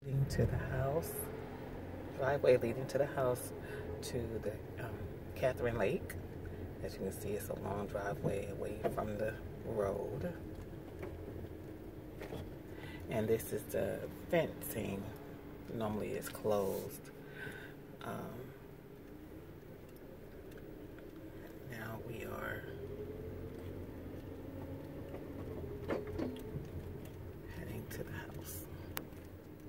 Leading to the house, driveway leading to the house to the Catherine Lake. As you can see, it's a long driveway away from the road. And this is the fencing. Normally it's closed. Now we